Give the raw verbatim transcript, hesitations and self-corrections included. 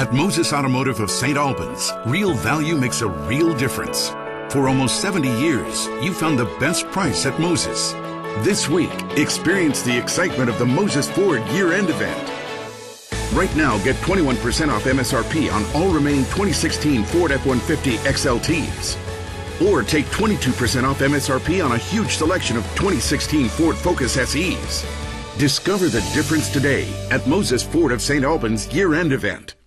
At Moses Automotive of Saint Albans, real value makes a real difference. For almost seventy years, you found the best price at Moses. This week, experience the excitement of the Moses Ford year-end event. Right now, get twenty-one percent off M S R P on all remaining twenty sixteen Ford F one fifty X L Ts. Or take twenty-two percent off M S R P on a huge selection of twenty sixteen Ford Focus S Es. Discover the difference today at Moses Ford of Saint Albans year-end event.